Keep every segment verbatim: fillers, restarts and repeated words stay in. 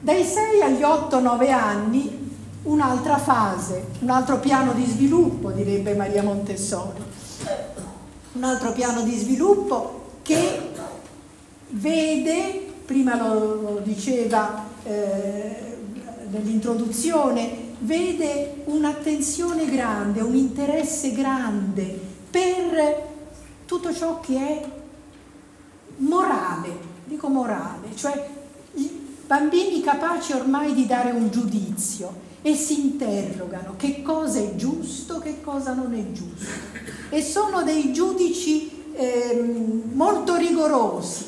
Dai sei agli otto nove anni un'altra fase, un altro piano di sviluppo, direbbe Maria Montessori, un altro piano di sviluppo che vede, prima lo diceva eh, nell'introduzione, vede un'attenzione grande, un interesse grande per tutto ciò che è morale, dico morale, cioè i bambini capaci ormai di dare un giudizio e si interrogano che cosa è giusto, che cosa non è giusto, e sono dei giudici eh, molto rigorosi,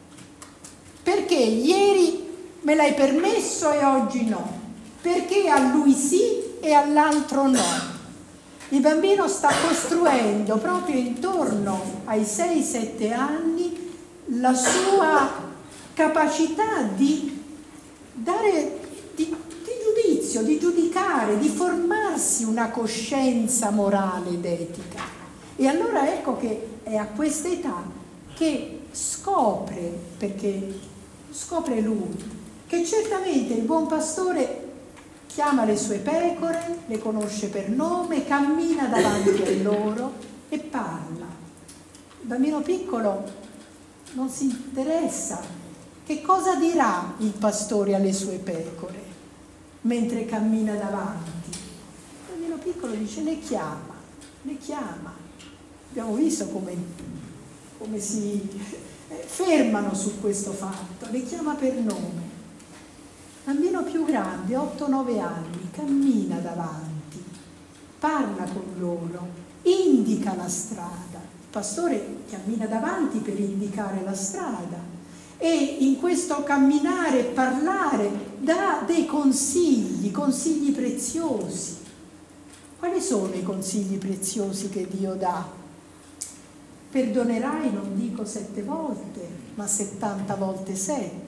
perché ieri me l'hai permesso e oggi no, perché a lui sì e all'altro no. Il bambino sta costruendo proprio intorno ai sei sette anni la sua capacità di dare di, di giudizio, di giudicare, di formarsi una coscienza morale ed etica. E allora ecco che è a questa età che scopre, perché scopre lui, che certamente il buon pastore chiama le sue pecore, le conosce per nome, cammina davanti a loro e parla. Il bambino piccolo non si interessa che cosa dirà il pastore alle sue pecore mentre cammina davanti. Il bambino piccolo dice: le chiama, le chiama. Abbiamo visto come, come si fermano su questo fatto, le chiama per nome. Bambino più grande, otto nove anni, cammina davanti, parla con loro, indica la strada. Il pastore cammina davanti per indicare la strada e in questo camminare e parlare dà dei consigli, consigli preziosi. Quali sono i consigli preziosi che Dio dà? Perdonerai, non dico sette volte, ma settanta volte sette.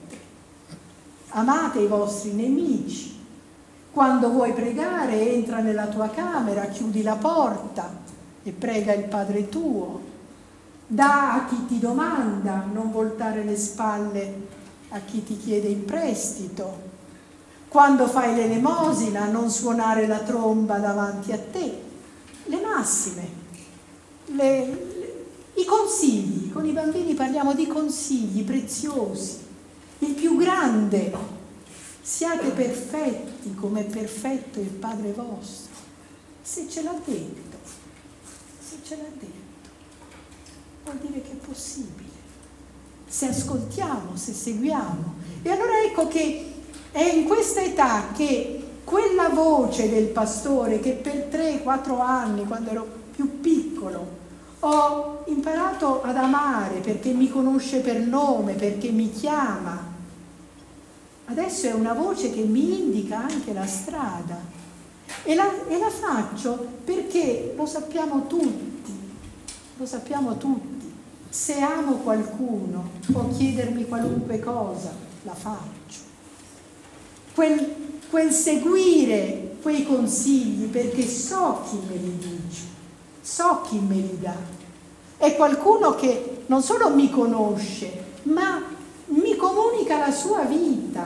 Amate i vostri nemici. Quando vuoi pregare, entra nella tua camera, chiudi la porta e prega il Padre tuo. Dà a chi ti domanda, non voltare le spalle a chi ti chiede in prestito. Quando fai l'elemosina, non suonare la tromba davanti a te. Le massime, le, le, i consigli. Con i bambini parliamo di consigli preziosi. Il più grande: siate perfetti come è perfetto il Padre vostro. Se ce l'ha detto, se ce l'ha detto, vuol dire che è possibile. Se ascoltiamo, se seguiamo. E allora ecco che è in questa età che quella voce del pastore che per tre quattro anni, quando ero più piccolo, ho imparato ad amare perché mi conosce per nome, perché mi chiama, adesso è una voce che mi indica anche la strada, e la, e la faccio perché lo sappiamo tutti, lo sappiamo tutti, se amo qualcuno può chiedermi qualunque cosa, la faccio. Quel, quel seguire quei consigli perché so chi me li dice, so chi me li dà, è qualcuno che non solo mi conosce, ma mi comunica la sua vita.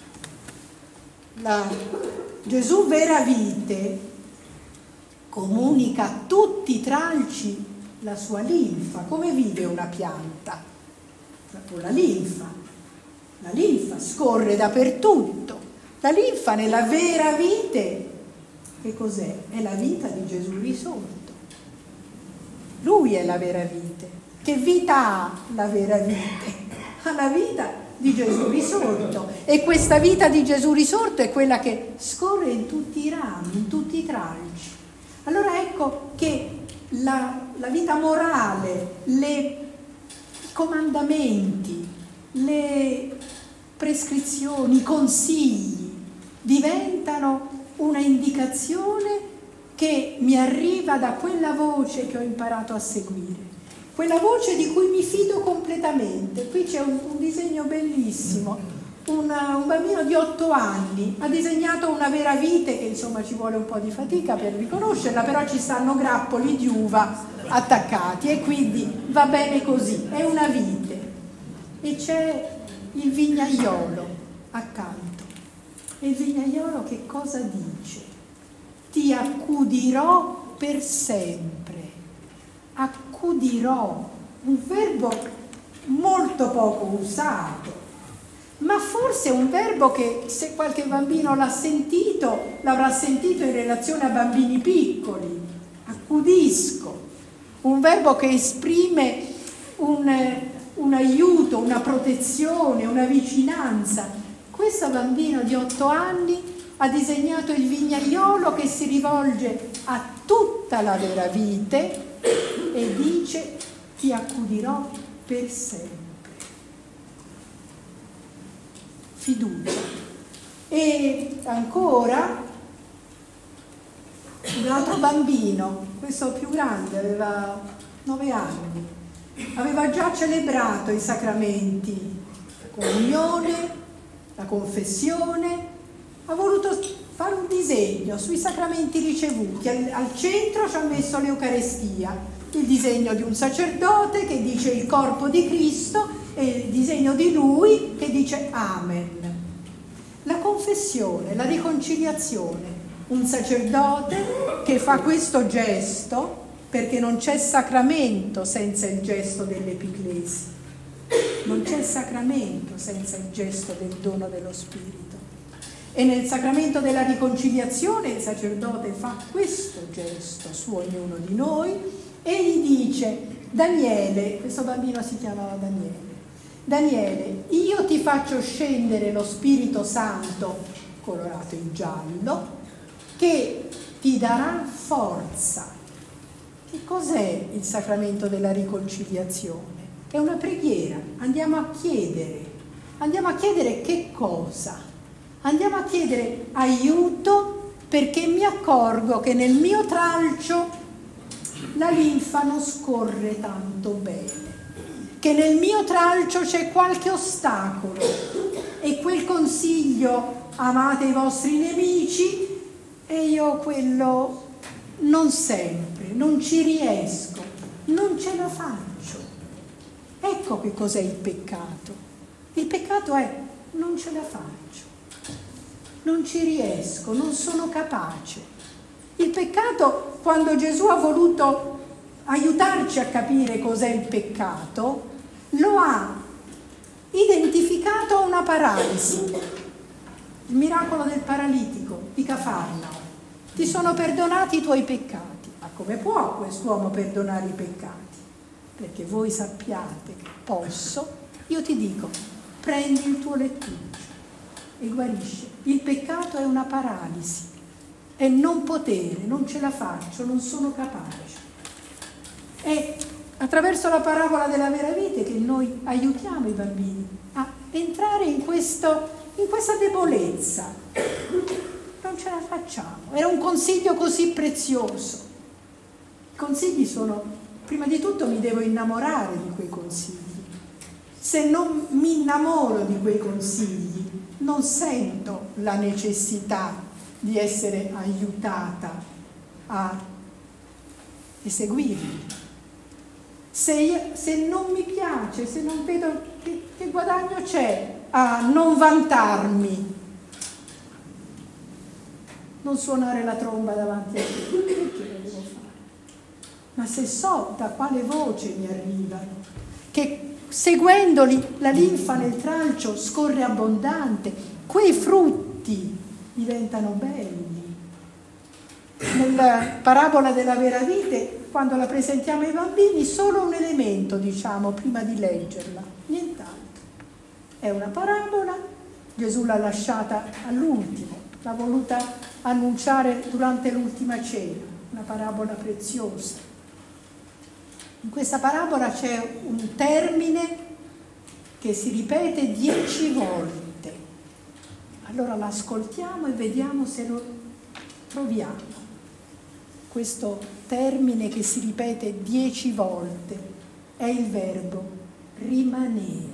La Gesù vera vite comunica a tutti i tralci la sua linfa. Come vive una pianta? Con la linfa. La linfa scorre dappertutto. La linfa nella vera vite, che cos'è? È la vita di Gesù risorto. Lui è la vera vite. Che vita ha la vera vite? Ha la vita di Gesù risorto, e questa vita di Gesù risorto è quella che scorre in tutti i rami, in tutti i tralci. Allora ecco che la, la vita morale, le, i comandamenti, le prescrizioni, i consigli diventano una indicazione che mi arriva da quella voce che ho imparato a seguire. Quella voce di cui mi fido completamente. Qui c'è un, un disegno bellissimo, un, un bambino di otto anni ha disegnato una vera vite, che insomma ci vuole un po' di fatica per riconoscerla, però ci stanno grappoli di uva attaccati e quindi va bene così, è una vite. E c'è il vignaiolo accanto E il vignaiolo che cosa dice? Ti accudirò per sempre. Accudirò, un verbo molto poco usato, ma forse un verbo che, se qualche bambino l'ha sentito, l'avrà sentito in relazione a bambini piccoli. Accudisco, un verbo che esprime un, un aiuto, una protezione, una vicinanza. Questo bambino di otto anni ha disegnato il vignaiolo che si rivolge a tutta la vera vite e dice: ti accudirò per sempre. Fiducia. E ancora un altro bambino, questo più grande, aveva nove anni, aveva già celebrato i sacramenti, la comunione, la confessione, ha voluto fare un disegno sui sacramenti ricevuti. Al, al centro ci ha messo l'Eucarestia, il disegno di un sacerdote che dice il corpo di Cristo e il disegno di lui che dice Amen. La confessione, la riconciliazione, un sacerdote che fa questo gesto, perché non c'è sacramento senza il gesto dell'epiclesi, non c'è sacramento senza il gesto del dono dello Spirito. E nel sacramento della riconciliazione il sacerdote fa questo gesto su ognuno di noi e gli dice: Daniele, questo bambino si chiamava Daniele, Daniele, io ti faccio scendere lo Spirito Santo, colorato in giallo, che ti darà forza. Che cos'è il sacramento della riconciliazione? È una preghiera, andiamo a chiedere, andiamo a chiedere che cosa? Andiamo a chiedere aiuto perché mi accorgo che nel mio tralcio la linfa non scorre tanto bene, che nel mio tralcio c'è qualche ostacolo e quel consiglio amate i vostri nemici e io quello non sempre, non ci riesco, non ce la faccio. Ecco che cos'è il peccato. Il peccato è non ce la faccio, non ci riesco, non sono capace. Il peccato, quando Gesù ha voluto aiutarci a capire cos'è il peccato, lo ha identificato a una paralisi. Il miracolo del paralitico di Cafarnao. Ti sono perdonati i tuoi peccati. Ma come può quest'uomo perdonare i peccati? Perché voi sappiate che posso. Io ti dico, prendi il tuo lettuccio e guarisce. Il peccato è una paralisi, è non potere, non ce la faccio, non sono capace. È attraverso la parabola della vera vita che noi aiutiamo i bambini a entrare in, questo, in questa debolezza. Non ce la facciamo. Era un consiglio così prezioso. I consigli sono, prima di tutto mi devo innamorare di quei consigli. Se non mi innamoro di quei consigli, non sento la necessità di essere aiutata a eseguirli. Se, io, se non mi piace, se non vedo che, che guadagno c'è a non vantarmi, non suonare la tromba davanti a te, perché lo devo fare? Ma se so da quale voce mi arrivano, che seguendoli la linfa nel tralcio scorre abbondante, quei frutti diventano belli. Nella parabola della vera vite, quando la presentiamo ai bambini, solo un elemento diciamo prima di leggerla, nient'altro. È una parabola, Gesù l'ha lasciata all'ultimo, l'ha voluta annunciare durante l'ultima cena, una parabola preziosa. In questa parabola c'è un termine che si ripete dieci volte. Allora l'ascoltiamo e vediamo se lo troviamo. Questo termine che si ripete dieci volte è il verbo rimanere.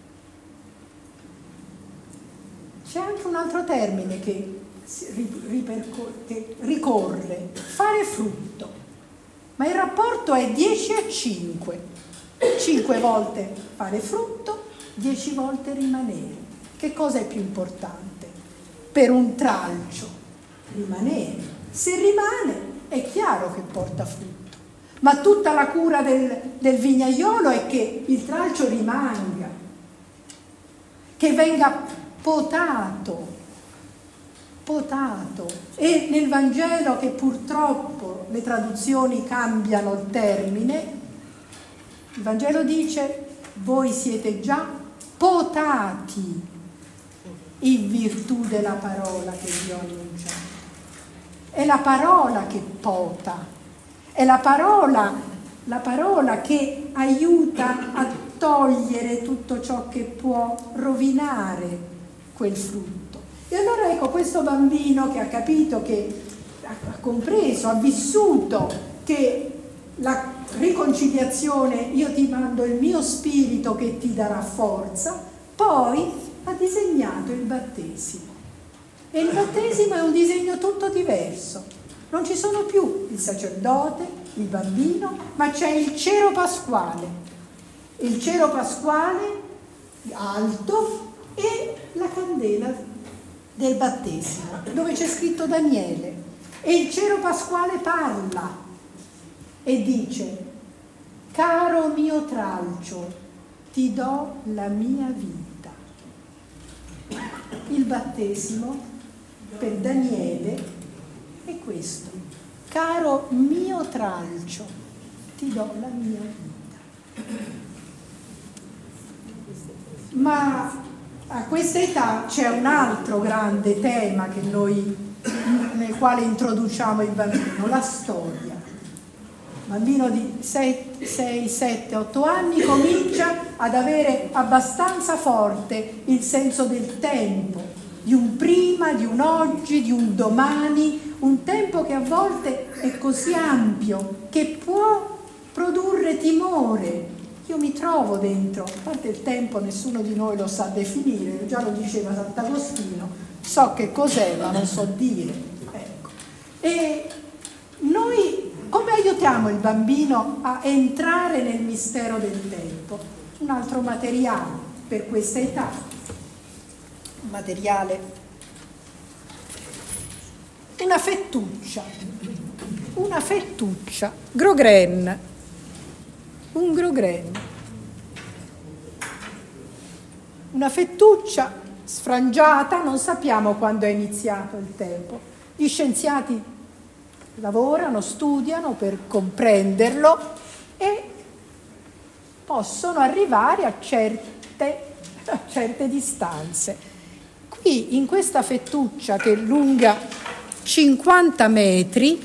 C'è anche un altro termine che, che ricorre, fare frutto. Ma il rapporto è dieci a cinque, cinque volte fare frutto, dieci volte rimanere. Che cosa è più importante? per un tralcio? Rimanere. Se rimane è chiaro che porta frutto, ma tutta la cura del, del vignaiolo è che il tralcio rimanga, che venga potato, potato. E nel Vangelo, che purtroppo le traduzioni cambiano il termine, il Vangelo dice: voi siete già potati in virtù della parola che vi ho annunciato. È la parola che pota, è la parola, la parola che aiuta a togliere tutto ciò che può rovinare quel frutto. E allora ecco, questo bambino che ha capito, che ha compreso, ha vissuto che la riconciliazione, io ti mando il mio spirito che ti darà forza, poi ha disegnato il battesimo. E il battesimo è un disegno tutto diverso. Non ci sono più il sacerdote, il bambino, ma c'è il cero pasquale. Il cero pasquale alto e la candela del battesimo, dove c'è scritto Daniele. E il cero pasquale parla e dice: caro mio tralcio, ti do la mia vita. Il battesimo per Daniele è questo: caro mio tralcio, ti do la mia vita. Ma a questa età c'è un altro grande tema che noi, nel quale introduciamo il bambino, la storia. Il bambino di sei, sette, otto anni comincia ad avere abbastanza forte il senso del tempo, di un prima, di un oggi, di un domani, un tempo che a volte è così ampio che può produrre timore. Io mi trovo dentro, a parte il tempo nessuno di noi lo sa definire, già lo diceva Sant'Agostino, so che cos'è ma non so dire. Ecco. E noi come aiutiamo il bambino a entrare nel mistero del tempo? Un altro materiale per questa età, un materiale, una fettuccia, una fettuccia, Grogren, un Grogren, una fettuccia sfrangiata, non sappiamo quando è iniziato il tempo. Gli scienziati lavorano, studiano per comprenderlo e possono arrivare a certe, a certe distanze. Qui in questa fettuccia che è lunga cinquanta metri,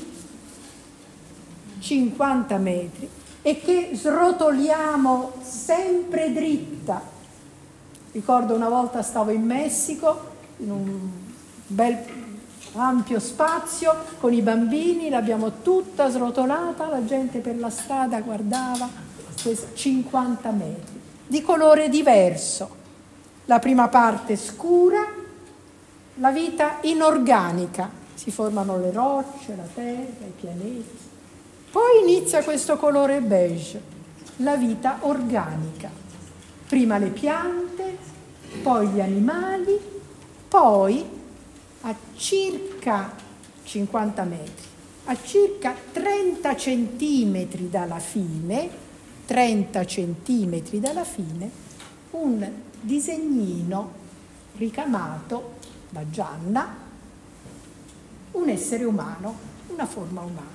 cinquanta metri, e che srotoliamo sempre dritta. Ricordo una volta stavo in Messico, in un bel ampio spazio, con i bambini, l'abbiamo tutta srotolata, la gente per la strada guardava, cinquanta metri, di colore diverso. La prima parte scura, la vita inorganica, si formano le rocce, la terra, i pianeti. Poi inizia questo colore beige, la vita organica. Prima le piante, poi gli animali, poi a circa cinquanta metri, a circa trenta centimetri dalla fine, trenta centimetri dalla fine, un disegnino ricamato da Gianna, un essere umano, una forma umana.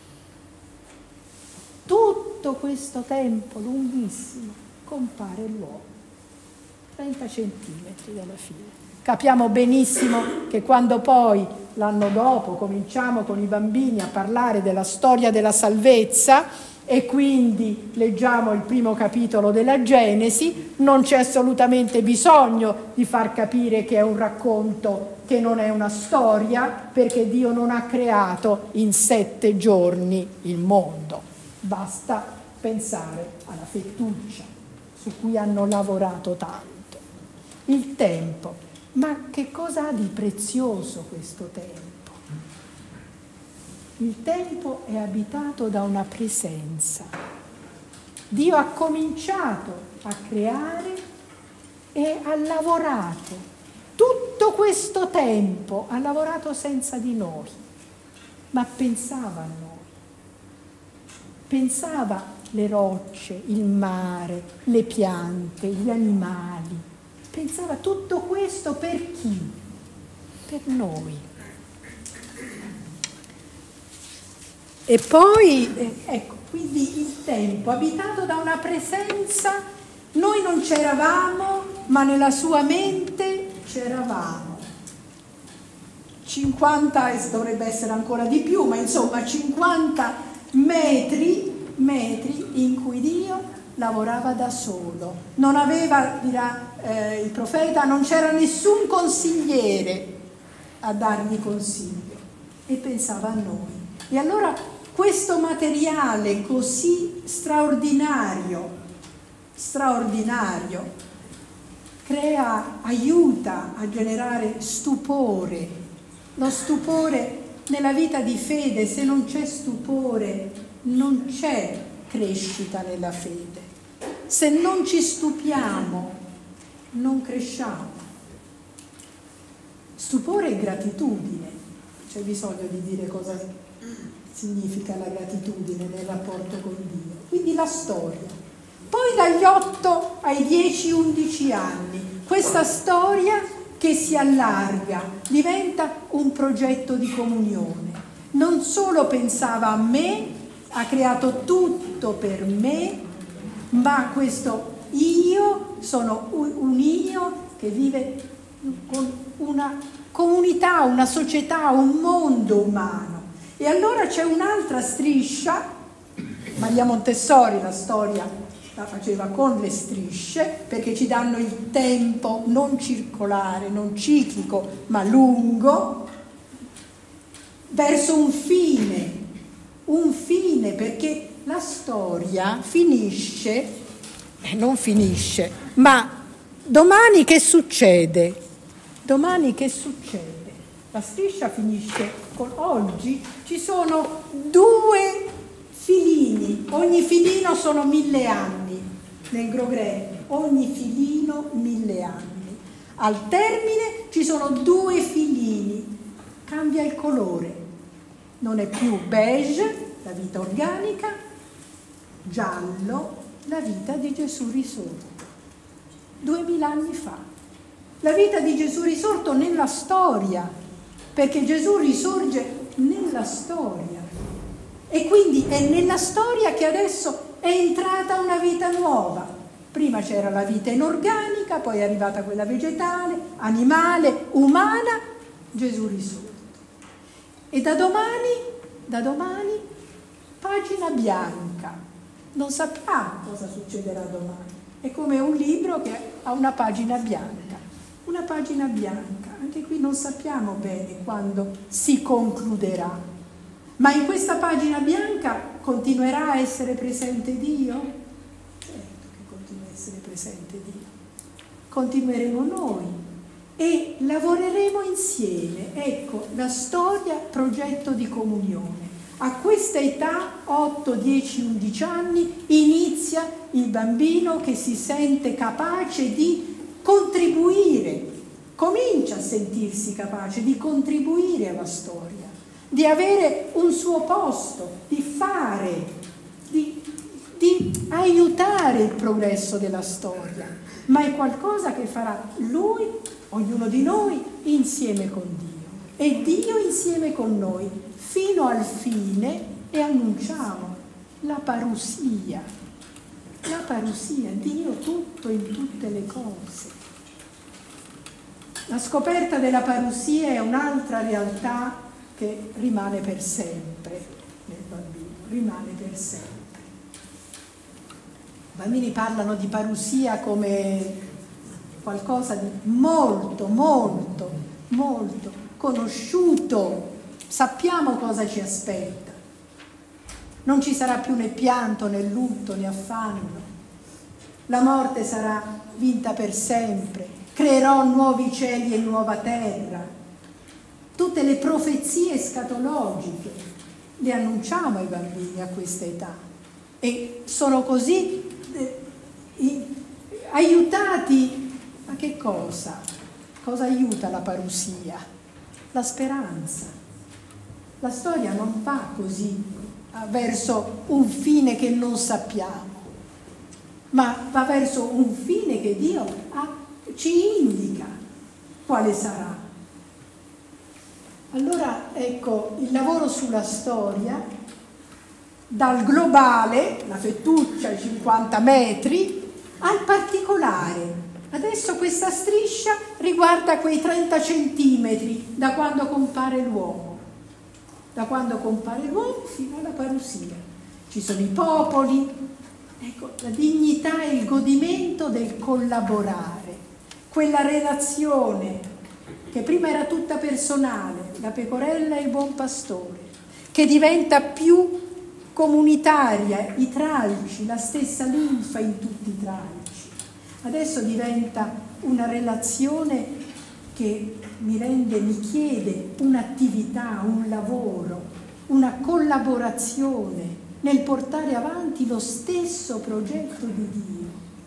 Tutto questo tempo lunghissimo compare l'uomo, trenta centimetri dalla fine. Capiamo benissimo che quando poi l'anno dopo cominciamo con i bambini a parlare della storia della salvezza e quindi leggiamo il primo capitolo della Genesi, non c'è assolutamente bisogno di far capire che è un racconto, che non è una storia, perché Dio non ha creato in sette giorni il mondo. Basta pensare alla fettuccia su cui hanno lavorato tanto. Il tempo. Ma che cosa ha di prezioso questo tempo? Il tempo è abitato da una presenza. Dio ha cominciato a creare e ha lavorato tutto questo tempo ha lavorato senza di noi, ma pensava a noi. Pensava le rocce, il mare, le piante, gli animali. Pensava tutto questo per chi? Per noi. E poi, eh, ecco, quindi il tempo abitato da una presenza, noi non c'eravamo, ma nella sua mente c'eravamo. cinquanta, e dovrebbe essere ancora di più, ma insomma cinquanta metri, metri in cui Dio lavorava da solo. Non aveva, dirà eh, il profeta, non c'era nessun consigliere a dargli consiglio e pensava a noi. E allora questo materiale così straordinario, straordinario, crea, aiuta a generare stupore. Lo stupore nella vita di fede, se non c'è stupore, non c'è crescita nella fede. Se non ci stupiamo, non cresciamo. Stupore e gratitudine. C'è bisogno di dire cosa significa la gratitudine nel rapporto con Dio. Quindi la storia. Poi dagli otto ai dieci undici anni, questa storia che si allarga, diventa un progetto di comunione. Non solo pensava a me, ha creato tutto per me, ma questo io sono un io che vive con una comunità, una società, un mondo umano. E allora c'è un'altra striscia, Maria Montessori la storia la faceva con le strisce, perché ci danno il tempo non circolare, non ciclico, ma lungo, verso un fine, un fine, perché la storia finisce, eh, non finisce, ma domani che succede? Domani che succede? La striscia finisce con oggi, ci sono due filini, ogni filino sono mille anni nel Grogre, ogni filino mille anni. Al termine ci sono due filini, cambia il colore, non è più beige, la vita organica, giallo, la vita di Gesù risorto. Duemila anni fa. La vita di Gesù risorto nella storia, perché Gesù risorge nella storia. E quindi è nella storia che adesso è entrata una vita nuova. Prima c'era la vita inorganica, poi è arrivata quella vegetale, animale, umana, Gesù risorto. E da domani, da domani, pagina bianca. Non sappiamo cosa succederà domani. È come un libro che ha una pagina bianca. Una pagina bianca. Anche qui non sappiamo bene quando si concluderà. Ma in questa pagina bianca continuerà a essere presente Dio? Certo che continua a essere presente Dio. Continueremo noi e lavoreremo insieme. Ecco, la storia, progetto di comunione. A questa età, otto, dieci, undici anni, inizia il bambino che si sente capace di contribuire, comincia a sentirsi capace di contribuire alla storia, di avere un suo posto, di fare, di, di aiutare il progresso della storia, ma è qualcosa che farà lui, ognuno di noi, insieme con Dio e Dio insieme con noi, fino al fine, e annunciamo la parusia, la parusia, Dio tutto in tutte le cose. La scoperta della parusia è un'altra realtà che rimane per sempre nel bambino, rimane per sempre. I bambini parlano di parusia come qualcosa di molto, molto, molto conosciuto. Sappiamo cosa ci aspetta. Non ci sarà più né pianto, né lutto, né affanno. La morte sarà vinta per sempre. Creerò nuovi cieli e nuova terra. Tutte le profezie escatologiche le annunciamo ai bambini a questa età. E sono così eh, aiutati a che cosa? cosa aiuta la parusia? La speranza. La storia non va così verso un fine che non sappiamo, ma va verso un fine che Dio ha, ci indica quale sarà. Allora, ecco, il lavoro sulla storia, dal globale, la fettuccia, i cinquanta metri, al particolare. Adesso questa striscia riguarda quei trenta centimetri da quando compare l'uomo, da quando compare l'uomo fino alla parusia. Ci sono i popoli, ecco, la dignità e il godimento del collaborare, quella relazione che prima era tutta personale, la pecorella e il buon pastore, che diventa più comunitaria, i tralci, la stessa linfa in tutti i tralci. Adesso diventa una relazione che mi rende, mi chiede un'attività, un lavoro, una collaborazione nel portare avanti lo stesso progetto di Dio.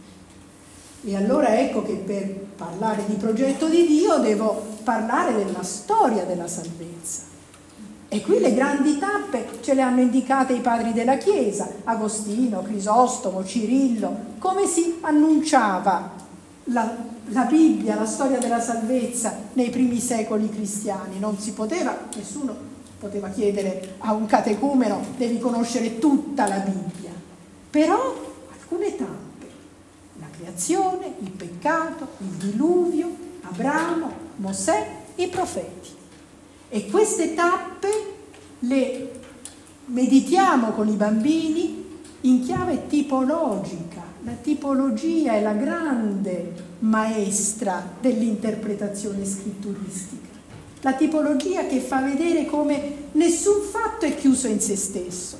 E allora ecco che per parlare di progetto di Dio devo parlare della storia della salvezza. E qui le grandi tappe ce le hanno indicate i padri della Chiesa, Agostino, Crisostomo, Cirillo, come si annunciava la, la Bibbia, la storia della salvezza nei primi secoli cristiani. Non si poteva, nessuno poteva chiedere a un catecumeno devi conoscere tutta la Bibbia, però alcune tappe, la creazione, il peccato, il diluvio, Abramo, Mosè, i profeti. E queste tappe le meditiamo con i bambini in chiave tipologica. La tipologia è la grande maestra dell'interpretazione scritturistica. La tipologia che fa vedere come nessun fatto è chiuso in se stesso.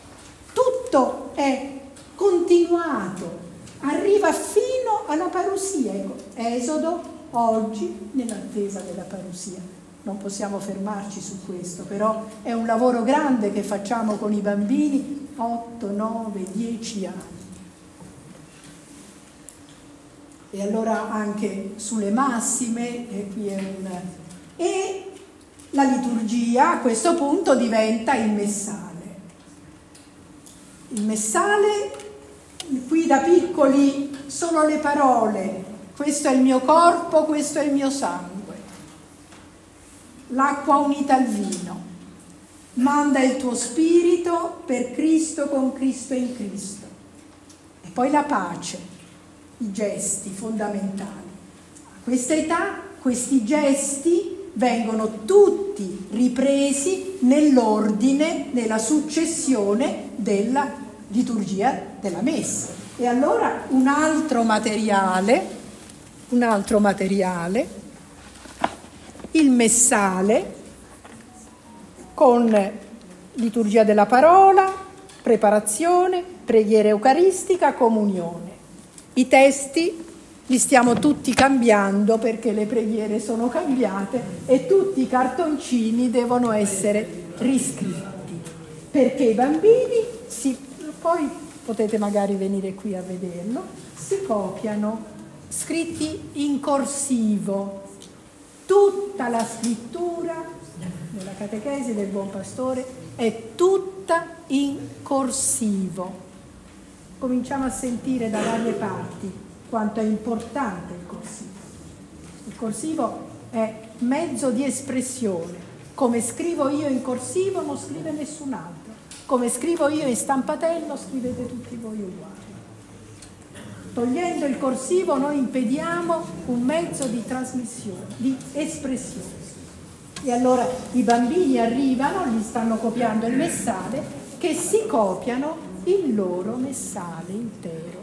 Tutto è continuato, arriva fino alla parusia. Ecco, Esodo oggi nell'attesa della parusia. Non possiamo fermarci su questo, però è un lavoro grande che facciamo con i bambini, otto, nove, dieci anni. E allora anche sulle massime, e qui è un... E la liturgia a questo punto diventa il messale. Il messale, qui da piccoli sono le parole, questo è il mio corpo, questo è il mio sangue. L'acqua unita al vino, manda il tuo spirito per Cristo, con Cristo e in Cristo. E poi la pace, i gesti fondamentali. A questa età questi gesti vengono tutti ripresi nell'ordine, nella successione della liturgia della messa. E allora un altro materiale, un altro materiale, il messale con liturgia della parola, preparazione, preghiera eucaristica, comunione. I testi li stiamo tutti cambiando perché le preghiere sono cambiate e tutti i cartoncini devono essere riscritti, perché i bambini si, poi potete magari venire qui a vederlo, si copiano, scritti in corsivo. Tutta la scrittura della catechesi del buon pastore è tutta in corsivo. Cominciamo a sentire da varie parti quanto è importante il corsivo. Il corsivo è mezzo di espressione. Come scrivo io in corsivo non scrive nessun altro. Come scrivo io in stampatello scrivete tutti voi uguali. Togliendo il corsivo noi impediamo un mezzo di trasmissione, di espressione. E allora i bambini arrivano, gli stanno copiando il messale, che si copiano il loro messale intero.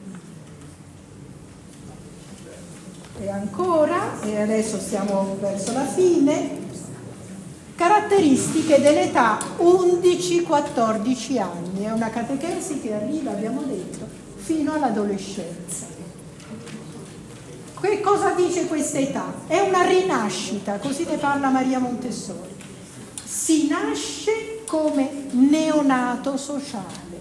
E ancora, e adesso siamo verso la fine, caratteristiche dell'età undici quattordici anni. È una catechesi che arriva, abbiamo detto, fino all'adolescenza. Che cosa dice questa età? È una rinascita, così ne parla Maria Montessori. Si nasce come neonato sociale.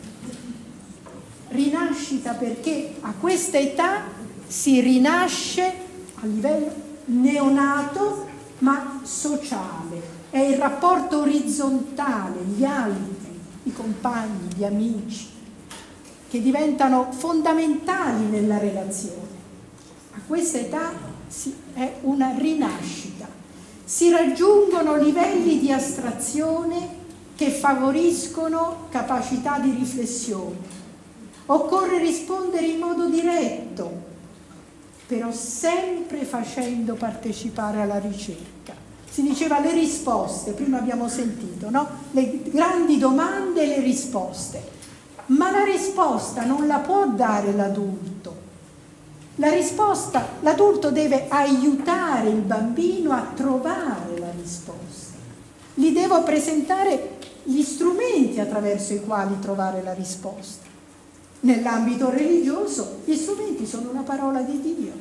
Rinascita perché a questa età si rinasce a livello neonato ma sociale, è il rapporto orizzontale, gli altri, i compagni, gli amici, che diventano fondamentali nella relazione. A questa età si, è una rinascita, si raggiungono livelli di astrazione che favoriscono capacità di riflessione. Occorre rispondere in modo diretto, però sempre facendo partecipare alla ricerca. Si diceva le risposte, prima abbiamo sentito, no? Le grandi domande e le risposte. Ma la risposta non la può dare l'adulto. La risposta, l'adulto deve aiutare il bambino a trovare la risposta. Gli devo presentare gli strumenti attraverso i quali trovare la risposta. Nell'ambito religioso gli strumenti sono la parola di Dio.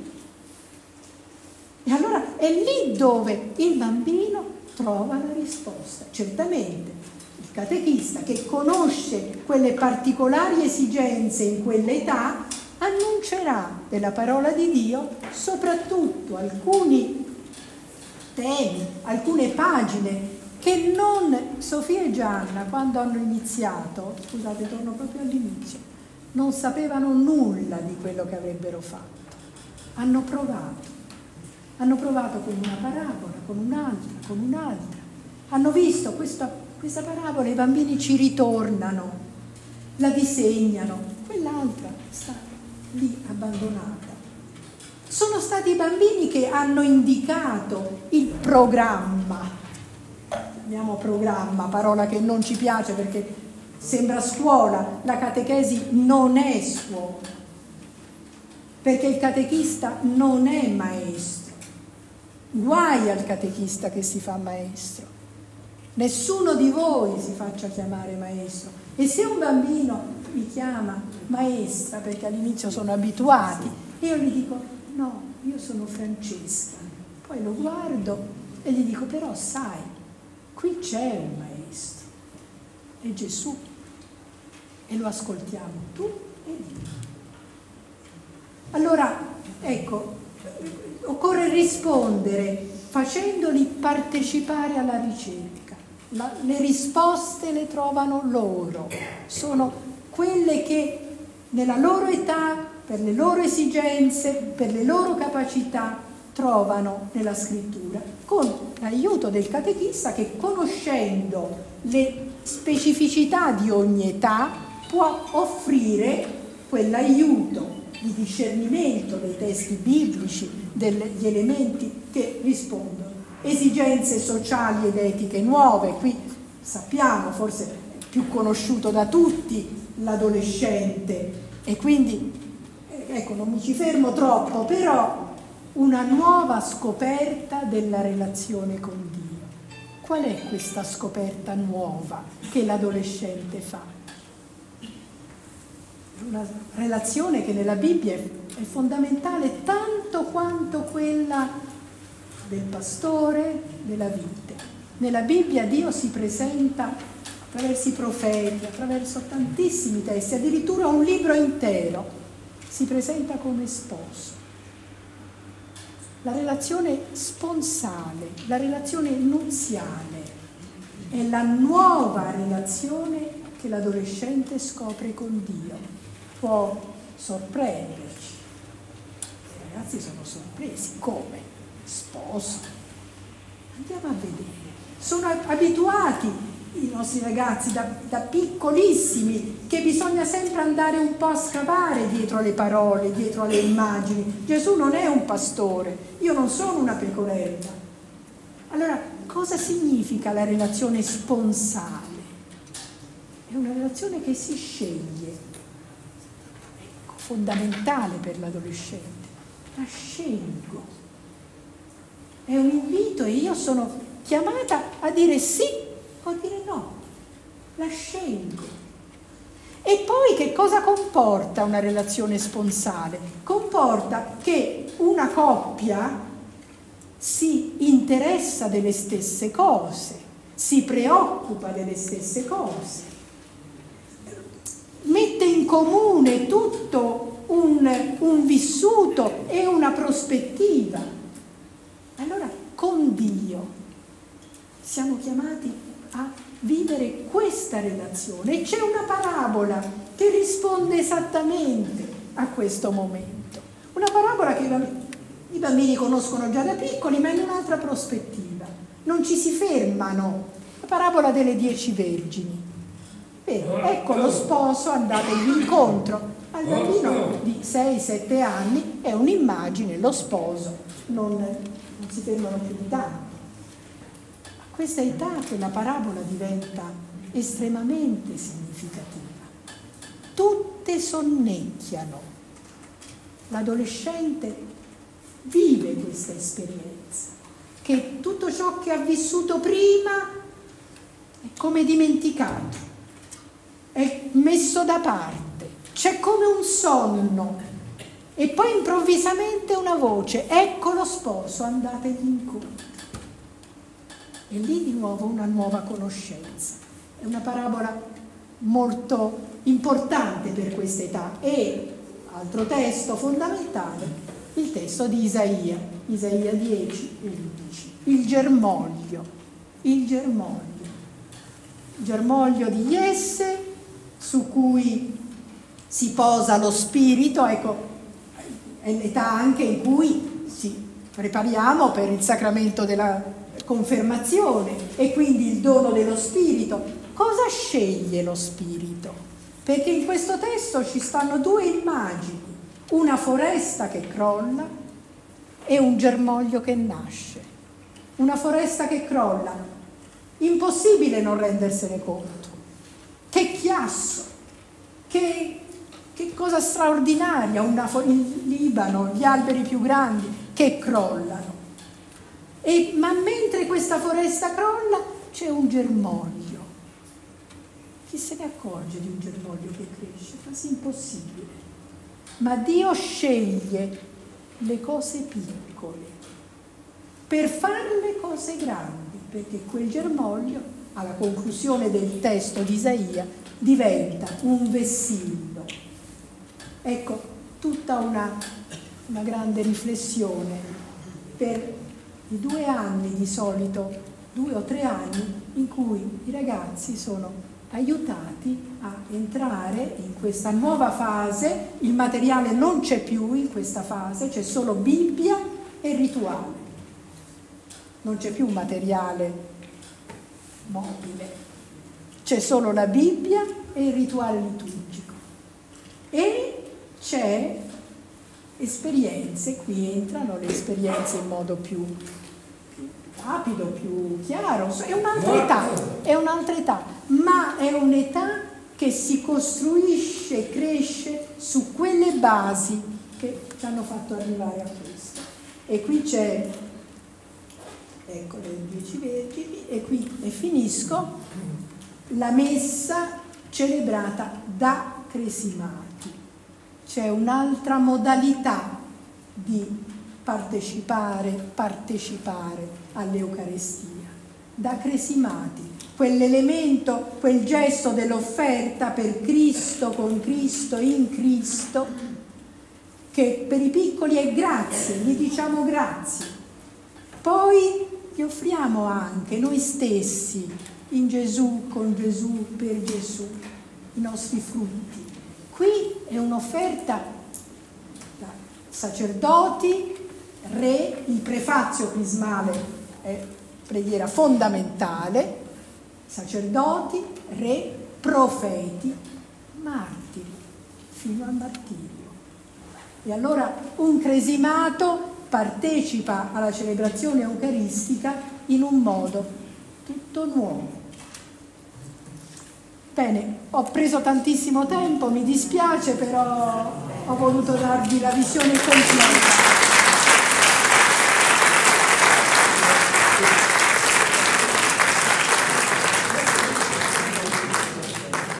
E allora è lì dove il bambino trova la risposta. Certamente il catechista che conosce quelle particolari esigenze in quell'età annuncerà della parola di Dio soprattutto alcuni temi, alcune pagine che non Sofia e Gianna, quando hanno iniziato, scusate, torno proprio all'inizio, non sapevano nulla di quello che avrebbero fatto. Hanno provato. Hanno provato con una parabola, con un'altra, con un'altra. Hanno visto questa, questa parabola, i bambini ci ritornano, la disegnano, quell'altra sta lì abbandonata. Sono stati i bambini che hanno indicato il programma. Chiamiamo programma, parola che non ci piace perché sembra scuola. La catechesi non è scuola, perché il catechista non è maestro. Guai al catechista che si fa maestro. Nessuno di voi si faccia chiamare maestro. E se un bambino mi chiama maestra, perché all'inizio sono abituati, io gli dico no, io sono Francesca. Poi lo guardo e gli dico però sai, qui c'è un maestro, è Gesù, e lo ascoltiamo tu e io. Allora, ecco, occorre rispondere facendoli partecipare alla ricerca. La, le risposte le trovano loro, sono quelle che nella loro età, per le loro esigenze, per le loro capacità, trovano nella scrittura, con l'aiuto del catechista che, conoscendo le specificità di ogni età, può offrire quell'aiuto di discernimento dei testi biblici, degli elementi che rispondono. Esigenze sociali ed etiche nuove, qui sappiamo, forse è più conosciuto da tutti, l'adolescente, e quindi, ecco, non mi ci fermo troppo, però una nuova scoperta della relazione con Dio. Qual è questa scoperta nuova che l'adolescente fa? Una relazione che nella Bibbia è fondamentale tanto quanto quella del pastore, della vite. Nella Bibbia Dio si presenta attraverso i profeti, attraverso tantissimi testi, addirittura un libro intero, si presenta come sposo. La relazione sponsale, la relazione nuziale è la nuova relazione che l'adolescente scopre con Dio. Può sorprenderci. I ragazzi sono sorpresi. Come? Sposo. Andiamo a vedere. Sono abituati i nostri ragazzi da, da piccolissimi che bisogna sempre andare un po' a scavare dietro le parole, dietro le immagini. Gesù non è un pastore, io non sono una pecorella. Allora, cosa significa la relazione sponsale? È una relazione che si sceglie. Fondamentale per l'adolescente, la scelgo, è un invito e io sono chiamata a dire sì o a dire no, la scelgo. E poi che cosa comporta una relazione sponsale? Comporta che una coppia si interessa delle stesse cose, si preoccupa delle stesse cose, mette in comune tutto un, un vissuto e una prospettiva. Dio. Siamo chiamati a vivere questa relazione e c'è una parabola che risponde esattamente a questo momento. Una parabola che i bambini conoscono già da piccoli, ma in un'altra prospettiva. Non ci si fermano. La parabola delle dieci vergini. Vero? Ecco lo sposo, andategli incontro. Al bambino di sei sette anni è un'immagine, lo sposo, non, non si fermano più di tanto. A questa età quella parabola diventa estremamente significativa. Tutte sonnecchiano. L'adolescente vive questa esperienza, che tutto ciò che ha vissuto prima è come dimenticato, è messo da parte. C'è come un sonno e poi improvvisamente una voce, ecco lo sposo, andategli incontro. E lì di nuovo una nuova conoscenza. È una parabola molto importante per questa età. E altro testo fondamentale, il testo di Isaia, Isaia dieci, undici, il germoglio, il germoglio, il germoglio di Jesse su cui si posa lo spirito, ecco, è l'età anche in cui ci prepariamo per il sacramento della confermazione e quindi il dono dello spirito. Cosa sceglie lo spirito? Perché in questo testo ci stanno due immagini, una foresta che crolla e un germoglio che nasce. Una foresta che crolla, impossibile non rendersene conto. Che chiasso, che... Che cosa straordinaria, una, il Libano, gli alberi più grandi che crollano. E, ma mentre questa foresta crolla c'è un germoglio. Chi se ne accorge di un germoglio che cresce? Quasi impossibile. Ma Dio sceglie le cose piccole per fare le cose grandi, perché quel germoglio, alla conclusione del testo di Isaia, diventa un vessillo. Ecco, tutta una, una grande riflessione per i due anni di solito, due o tre anni, in cui i ragazzi sono aiutati a entrare in questa nuova fase. Il materiale non c'è più in questa fase, c'è solo Bibbia e rituale. Non c'è più materiale mobile, c'è solo la Bibbia e il rituale liturgico. E c'è esperienze, qui entrano le esperienze in modo più, più rapido, più chiaro, è un'altra età, è un'altra età, ma è un'età che si costruisce e cresce su quelle basi che ci hanno fatto arrivare a questo. E qui c'è, ecco, le dieci vergini, e qui, e finisco, la messa celebrata da cresimati. C'è un'altra modalità di partecipare, partecipare all'Eucarestia, da cresimati, quell'elemento, quel gesto dell'offerta per Cristo, con Cristo, in Cristo, che per i piccoli è grazie, gli diciamo grazie. Poi gli offriamo anche noi stessi, in Gesù, con Gesù, per Gesù, i nostri frutti. Qui è un'offerta da sacerdoti, re, il prefazio crismale è preghiera fondamentale, sacerdoti, re, profeti, martiri, fino al martirio. E allora un cresimato partecipa alla celebrazione eucaristica in un modo tutto nuovo. Bene, ho preso tantissimo tempo, mi dispiace, però ho voluto darvi la visione completa.